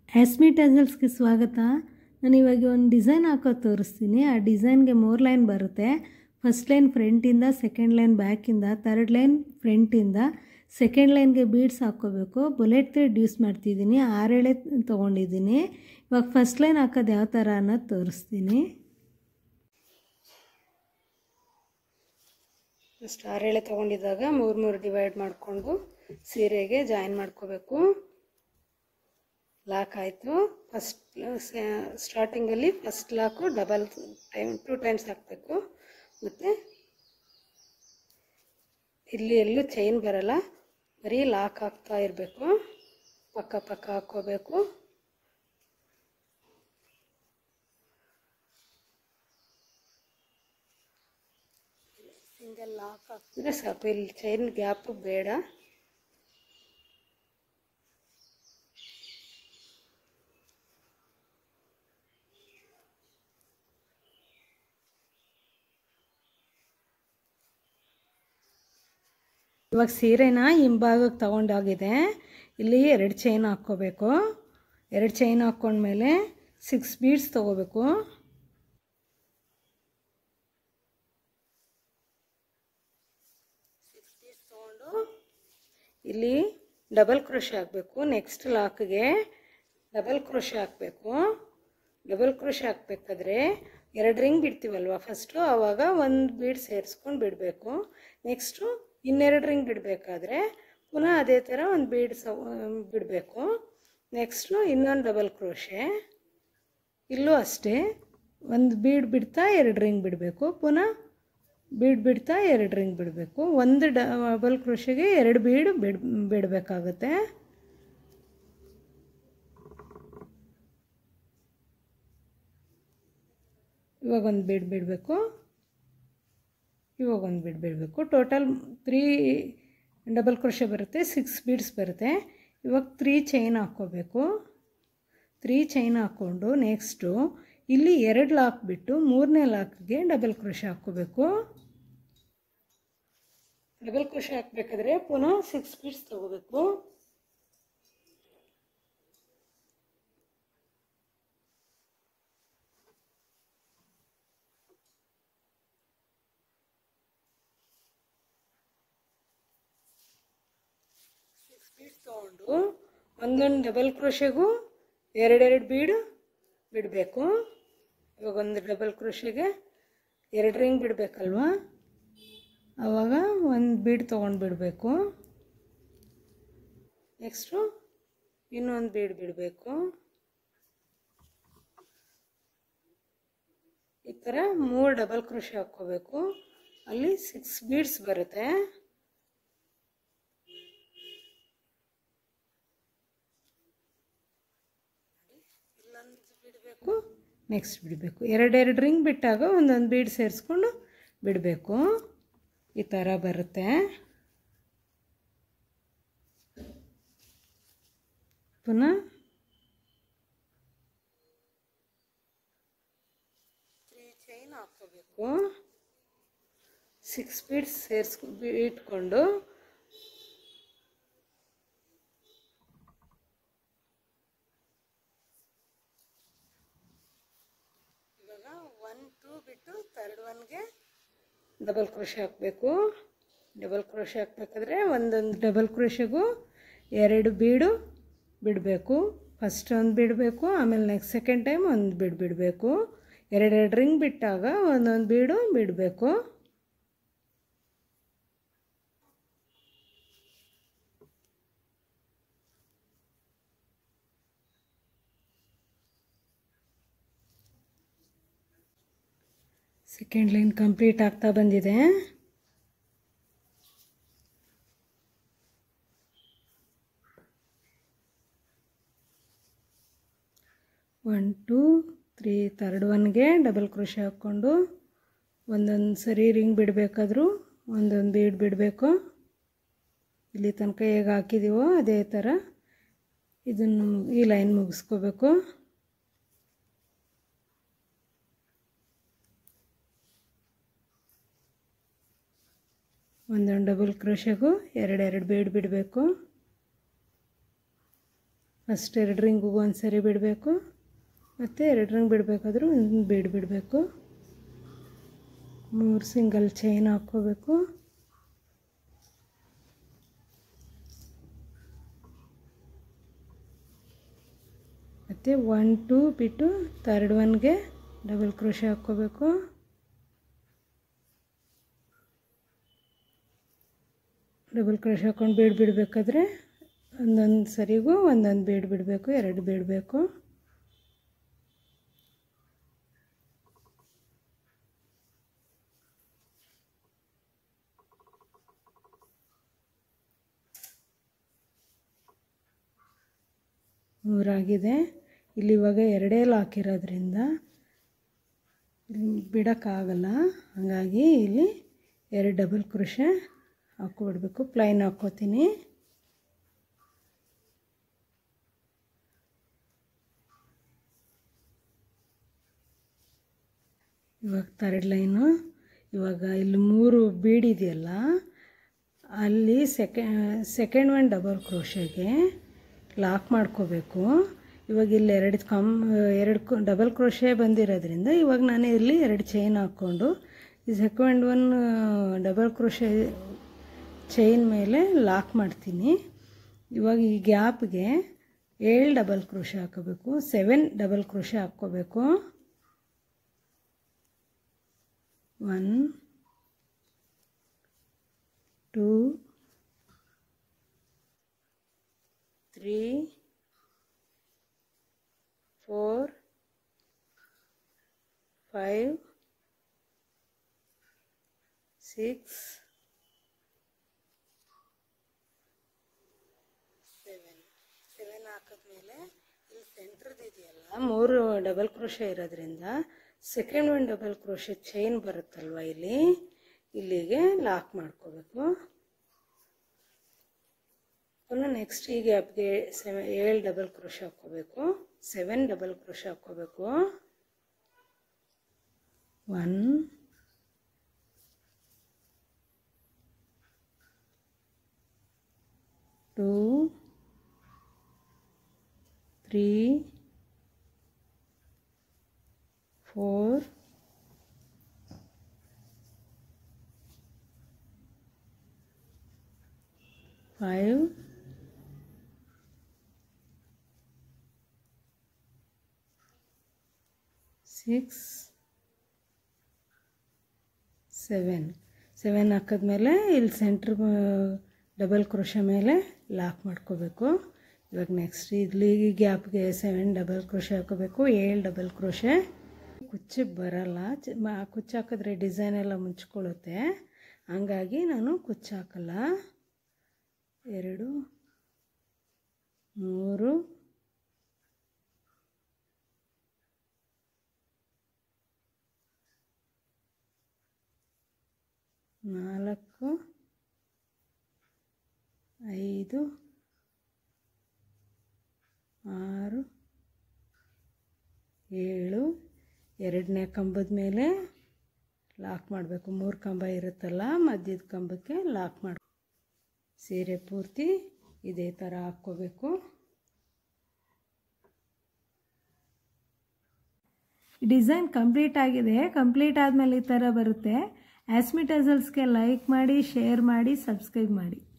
ಆಸ್ಮಿ ಟಜಲ್ಸ್ಗೆ ಸ್ವಾಗತ. ನಾನು ಇವಾಗ ಒಂದು ಡಿಸೈನ್ ಹಾಕೋದು ತೋರಿಸ್ತೀನಿ. ಆ ಡಿಸೈನ್ಗೆ 3 ಲೈನ್ ಬರುತ್ತೆ. ಫಸ್ಟ್ ಲೈನ್ ಫ್ರಂಟಿಂದ, ಸೆಕೆಂಡ್ ಲೈನ್ ಬ್ಯಾಕಿಂದ, ಥರ್ಡ್ ಲೈನ್ ಫ್ರಂಟಿಂದ, ಸೆಕೆಂಡ್ ಲೈನ್ಗೆ ಬೀಡ್ಸ್ ಹಾಕ್ಕೋಬೇಕು. ಬುಲೆಟ್ ಥ್ರೆಡ್ ಯೂಸ್ ಮಾಡ್ತಿದ್ದೀನಿ. 6 ಎಳೆ ತೊಗೊಂಡಿದ್ದೀನಿ. ಇವಾಗ ಫಸ್ಟ್ ಲೈನ್ ಹಾಕೋದು ಯಾವ ಥರ ಅನ್ನೋದು ತೋರಿಸ್ತೀನಿ. ಫಸ್ಟ್ 6 ಎಳೆ ತೊಗೊಂಡಿದ್ದಾಗ 3 ಡಿವೈಡ್ ಮಾಡಿಕೊಂಡು ಸೀರೆಗೆ ಜಾಯಿನ್ ಮಾಡ್ಕೋಬೇಕು. ಲಾಕ್ ಆಯಿತು. ಫಸ್ಟ್ ಸ್ಟಾರ್ಟಿಂಗಲ್ಲಿ first lock double time 2 times ಹಾಕಬೇಕು. ಮತ್ತು ಇಲ್ಲಿ ಎಲ್ಲೂ ಚೈನ್ ಬರಲ್ಲ, ಬರೀ ಲಾಕ್ ಆಗ್ತಾ ಇರಬೇಕು. ಪಕ್ಕ ಪಕ್ಕ ಹಾಕ್ಕೋಬೇಕು. ಸಿಂಗಲ್ ಲಾಕ್ ಹಾಕಿದ್ರೆ ಸಾಕು, ಇಲ್ಲಿ ಚೈನ್ ಗ್ಯಾಪು ಬೇಡ. ಇವಾಗ ಸೀರೆನ ಹಿಂಭಾಗಕ್ಕೆ ತಗೊಂಡಾಗಿದೆ. ಇಲ್ಲಿ 2 ಚೈನ್ ಹಾಕ್ಕೋಬೇಕು. 2 ಚೈನ್ ಹಾಕ್ಕೊಂಡ್ಮೇಲೆ 6 ಬೀಡ್ಸ್ ತೊಗೋಬೇಕು. ತೊಗೊಂಡು ಇಲ್ಲಿ ಡಬಲ್ ಕ್ರೋಶೆ ಹಾಕಬೇಕು. ನೆಕ್ಸ್ಟ್ ಲಾಕ್ಗೆ ಡಬಲ್ ಕ್ರೋಶೆ ಹಾಕಬೇಕು. ಡಬಲ್ ಕ್ರೋಶೆ ಹಾಕಬೇಕಾದ್ರೆ 2 ರಿಂಗ್ ಬಿಡ್ತೀವಲ್ವ ಫಸ್ಟು, ಆವಾಗ 1 ಬೀಡ್ ಸೇರಿಸ್ಕೊಂಡು ಬಿಡಬೇಕು. ನೆಕ್ಸ್ಟು 2 ರಿಂಗ್ ಬಿಡಬೇಕಾದ್ರೆ ಪುನಃ ಅದೇ ಥರ 1 ಬೀಡ್ ಬಿಡಬೇಕು. ನೆಕ್ಸ್ಟು ಇನ್ನೊಂದು ಡಬಲ್ ಕ್ರೋಶೆ. ಇಲ್ಲೂ ಅಷ್ಟೇ, 1 ಬೀಡ್ ಬಿಡ್ತಾ 2 ರಿಂಗ್ ಬಿಡಬೇಕು. ಪುನಃ ಬೀಡ್ ಬಿಡ್ತಾ 2 ರಿಂಗ್ ಬಿಡಬೇಕು. 1 ಡಬಲ್ ಕ್ರೋಶೆಗೆ 2 ಬೀಡ್ ಬಿಡಬೇಕಾಗುತ್ತೆ. ಇವಾಗ 1 ಬೀಡ್ ಬಿಡಬೇಕು. ಇವಾಗ 1 ಬೀಡ್ ಬಿಡಬೇಕು. ಟೋಟಲ್ 3 ಡಬಲ್ ಕ್ರೋಶೆ ಬರುತ್ತೆ, 6 ಬೀಡ್ಸ್ ಬರುತ್ತೆ. ಇವಾಗ 3 ಚೈನ್ ಹಾಕ್ಕೋಬೇಕು. 3 ಚೈನ್ ಹಾಕ್ಕೊಂಡು ನೆಕ್ಸ್ಟು ಇಲ್ಲಿ 2 ಲಾಕ್ ಬಿಟ್ಟು 3ನೇ ಲಾಕ್ಗೆ ಡಬಲ್ ಕ್ರೋಶೆ ಹಾಕ್ಕೋಬೇಕು. ಡಬಲ್ ಕ್ರೋಶೆ ಹಾಕಬೇಕಾದ್ರೆ ಪುನಃ 6 ಬೀಡ್ಸ್ ತೊಗೋಬೇಕು. ಬೀಡ್ಸ್ ತೊಗೊಂಡು ಒಂದೊಂದು ಡಬಲ್ ಕ್ರೋಶೆಗೂ 2 ಬೀಡು ಬಿಡಬೇಕು. ಇವಾಗ 1 ಡಬಲ್ ಕ್ರೋಶೆಗೆ 2 ರಿಂಗ್ ಬಿಡಬೇಕಲ್ವ, ಆವಾಗ 1 ಬೀಡ್ ತೊಗೊಂಡು ಬಿಡಬೇಕು. ನೆಕ್ಸ್ಟು ಇನ್ನೊಂದು ಬೀಡ್ ಬಿಡಬೇಕು. ಈ ಥರ 3 ಡಬಲ್ ಕ್ರೋಶೆ ಹಾಕ್ಕೋಬೇಕು. ಅಲ್ಲಿ 6 ಬೀಡ್ಸ್ ಬರುತ್ತೆ. ಬಿಡಬೇಕು, ನೆಕ್ಸ್ಟ್ ಬಿಡಬೇಕು. 2 ರಿಂಗ್ ಬಿಟ್ಟಾಗ ಒಂದೊಂದು ಬೀಡ್ ಸೇರಿಸ್ಕೊಂಡು ಬಿಡಬೇಕು. ಈ ಥರ ಬರುತ್ತೆ. ಪುನಃ 3 ಚೈನ್ ಹಾಕ್ಕೋಬೇಕು. 6 ಬೀಡ್ಸ್ ಇಟ್ಕೊಂಡು ಇವಾಗ 1 2 ಬಿಟ್ಟು ಥರ್ಡ್ ಒನ್ಗೆ ಡಬಲ್ ಕ್ರೋಶೆ ಹಾಕಬೇಕು. ಡಬಲ್ ಕ್ರೋಶೆ ಹಾಕಬೇಕಾದ್ರೆ ಒಂದೊಂದು ಡಬಲ್ ಕ್ರೋಶೆಗೂ 2 ಬೀಡು ಬಿಡಬೇಕು. ಫಸ್ಟ್ 1 ಬಿಡಬೇಕು, ಆಮೇಲೆ ನೆಕ್ಸ್ಟ್ ಸೆಕೆಂಡ್ ಟೈಮ್ 1 ಬೀಡ್ ಬಿಡಬೇಕು. 2 ರಿಂಗ್ ಬಿಟ್ಟಾಗ ಒಂದೊಂದು ಬೀಡು ಬಿಡಬೇಕು. ಸೆಕೆಂಡ್ ಲೈನ್ ಕಂಪ್ಲೀಟ್ ಆಗ್ತಾ ಬಂದಿದೆ. ಒನ್ 2 3 ಥರ್ಡ್ ಒನ್ಗೆ ಡಬಲ್ ಕ್ರೋಶೆ ಹಾಕ್ಕೊಂಡು ಒಂದೊಂದು ಸರಿ ರಿಂಗ್ ಬಿಡಬೇಕಾದ್ರೂ ಒಂದೊಂದು ಬೀಡ್ ಬಿಡಬೇಕು. ಇಲ್ಲಿ ತನಕ ಹೇಗೆ ಹಾಕಿದ್ದೀವೋ ಅದೇ ಥರ ಇದನ್ನು ಈ ಲೈನ್ ಮುಗಿಸ್ಕೋಬೇಕು. ಒಂದೊಂದು ಡಬಲ್ ಕ್ರೋಶೆಗೂ 2 ಬೀಡ್ ಬಿಡಬೇಕು. ಫಸ್ಟ್ 2 ರಿಂಗಿಗೂ ಒಂದು ಸರಿ ಬಿಡಬೇಕು, ಮತ್ತು 2 ರಿಂಗ್ ಬಿಡಬೇಕಾದ್ರೂ ಒಂದು ಬೀಡ್ ಬಿಡಬೇಕು. 3 ಸಿಂಗಲ್ ಚೈನ್ ಹಾಕ್ಕೋಬೇಕು. ಮತ್ತು 1 2 ಬಿಟ್ಟು 3rd ಒನ್ಗೆ ಡಬಲ್ ಕ್ರೋಶೆ ಹಾಕ್ಕೋಬೇಕು. ಡಬಲ್ ಕ್ರೋಶೆ ಹಾಕ್ಕೊಂಡು ಬೀಡ್ ಬಿಡಬೇಕಾದ್ರೆ ಒಂದೊಂದು ಸರಿಗೂ ಒಂದೊಂದು ಬೀಡ್ ಬಿಡಬೇಕು, 2 ಬಿಡಬೇಕು. ಮೂರಾಗಿದೆ. ಇಲ್ಲಿ ಇವಾಗ 2 ಲಾಕ್ ಇರೋದ್ರಿಂದ ಬಿಡೋಕ್ಕಾಗಲ್ಲ, ಹಾಗಾಗಿ ಇಲ್ಲಿ 2 ಡಬಲ್ ಕ್ರೋಶೆ ಹಾಕ್ಕೊಬಿಡ್ಬೇಕು. ಪ್ಲೈನ್ ಹಾಕ್ಕೋತೀನಿ. ಇವಾಗ 3rd ಲೈನು. ಇವಾಗ ಇಲ್ಲಿ 3 ಬೀಡಿದೆಯಲ್ಲ, ಅಲ್ಲಿ ಸೆಕೆಂಡ್ ಒನ್ ಡಬಲ್ ಕ್ರೋಶೆಗೆ ಲಾಕ್ ಮಾಡ್ಕೋಬೇಕು. ಇವಾಗ ಇಲ್ಲಿ 2 ಡಬಲ್ ಕ್ರೋಶೆ ಬಂದಿರೋದ್ರಿಂದ ಇವಾಗ ನಾನು ಇಲ್ಲಿ 2 ಚೈನ್ ಹಾಕ್ಕೊಂಡು ಈ second one double crochet chain ಮೇಲೆ ಲಾಕ್ ಮಾಡ್ತೀನಿ. ಇವಾಗ ಈ ಗ್ಯಾಪ್ಗೆ 7 ಡಬಲ್ ಕ್ರೋಶೆ ಹಾಕೋಬೇಕು, 7 ಡಬಲ್ ಕ್ರೋಶೆ ಹಾಕ್ಕೋಬೇಕು. 1 2 3 4 5 6 7 ಹಾಕಿದ್ಮೇಲೆ ಇಲ್ಲಿ ಸೆಂಟ್ರದ್ದು ಇದೆಯಲ್ಲ 3 ಡಬಲ್ ಕ್ರೋಶೆ ಇರೋದ್ರಿಂದ second one double crochet chain ಬರುತ್ತಲ್ವ, ಇಲ್ಲಿಗೆ ಲಾಕ್ ಮಾಡ್ಕೋಬೇಕು. ಪುನಃ ನೆಕ್ಸ್ಟ್ ಈ ಗ್ಯಾಪ್ಗೆ 7 ಡಬಲ್ ಕ್ರೋಶೆ ಹಾಕ್ಕೋಬೇಕು, 7 ಡಬಲ್ ಕ್ರೋಶೆ ಹಾಕ್ಕೋಬೇಕು. 1 2 3 4 5 6 7 ಹಾಕಿದ್ಮೇಲೆ ಇಲ್ಲಿ ಸೆಂಟ್ರ್ ಡಬಲ್ ಕ್ರೋಶೆ ಮೇಲೆ ಲಾಕ್ ಮಾಡ್ಕೋಬೇಕು. ಇವಾಗ ನೆಕ್ಸ್ಟ್ ಇಲ್ಲಿ ಗ್ಯಾಪ್ಗೆ 7 ಡಬಲ್ ಕ್ರೋಶೆ ಹಾಕೋಬೇಕು, 7 ಡಬಲ್ ಕ್ರೋಶೆ. ಕುಚ್ಚು ಬರಲ್ಲ, ಕುಚ್ಚು ಹಾಕಿದ್ರೆ ಡಿಸೈನ್ ಎಲ್ಲ ಮುಚ್ಕೊಳ್ಳುತ್ತೆ, ಹಂಗಾಗಿ ನಾನು ಕುಚ್ಚು ಹಾಕಲ್ಲ. 2 3 4 5 6 7 2ನೇ ಕಂಬದ ಮೇಲೆ ಲಾಕ್ ಮಾಡಬೇಕು. 3 ಕಂಬ ಇರುತ್ತಲ್ಲ, ಮಧ್ಯದ ಕಂಬಕ್ಕೆ ಲಾಕ್ ಮಾಡಿ ಸೀರೆ ಪೂರ್ತಿ ಇದೇ ಥರ ಹಾಕ್ಕೋಬೇಕು. ಡಿಸೈನ್ ಕಂಪ್ಲೀಟ್ ಆಗಿದೆ. ಕಂಪ್ಲೀಟ್ ಆದಮೇಲೆ ಈ ಥರ ಬರುತ್ತೆ. ಆಸ್ಮಿ ಟಸಲ್ಸ್ಗೆ ಲೈಕ್ ಮಾಡಿ, ಶೇರ್ ಮಾಡಿ, ಸಬ್ಸ್ಕ್ರೈಬ್ ಮಾಡಿ.